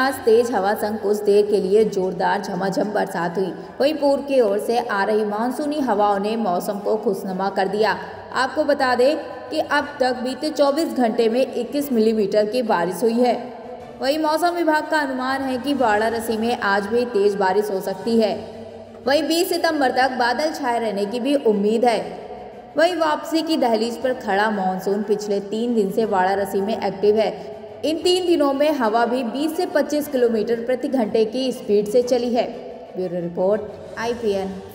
आज तेज हवा संग कुछ देर के लिए जोरदार झमाझम बरसात हुई। वहीं पूर्व की ओर से आ रही मानसूनी हवाओं ने मौसम को खुशनुमा कर दिया। आपको बता दें कि अब तक बीते 24 घंटे में 21 मिलीमीटर की बारिश हुई है। वहीं मौसम विभाग का अनुमान है कि वाराणसी में आज भी तेज बारिश हो सकती है। वहीं 20 सितंबर तक बादल छाए रहने की भी उम्मीद है। वहीं वापसी की दहलीज पर खड़ा मानसून पिछले 3 दिन से वाराणसी में एक्टिव है। इन 3 दिनों में हवा भी 20 से 25 किलोमीटर प्रति घंटे की स्पीड से चली है। Bureau report IPN।